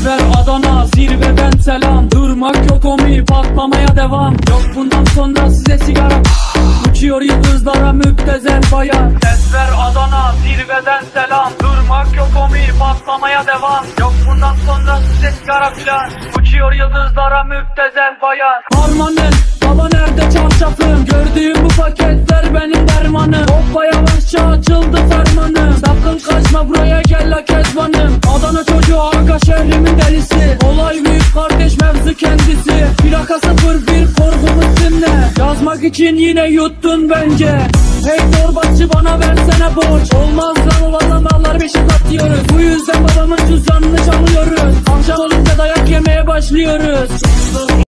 Tezver Adana zirveden selam. Durmak yok omi, patlamaya devam. Yok bundan sonra size sigara. Uçuyor yıldızlara müptezel bayan. Tezver Adana zirveden selam. Durmak yok omi, patlamaya devam. Yok bundan sonra size sigara filan. Uçuyor yıldızlara müptezel bayan. Harmanın baba nerede çarşafım? Gördüğüm bu paketler benim dermanım. Hoppa yavaşça açıldı fermanım. Sakın kaçma buraya gel la kezbanım. Adana çocuğu aga şehrimin delisi. Olay büyük kardeş mevzu kendisi. Plaka 01 korkumuz simle. Yazmak için yine yuttun bence. Hey torbacı bana versene borç. Olmaz lan olan mallar beşi atıyoruz. Bu yüzden babamın cüzdanını çalıyoruz. Akşam olunca dayak yemeye başlıyoruz.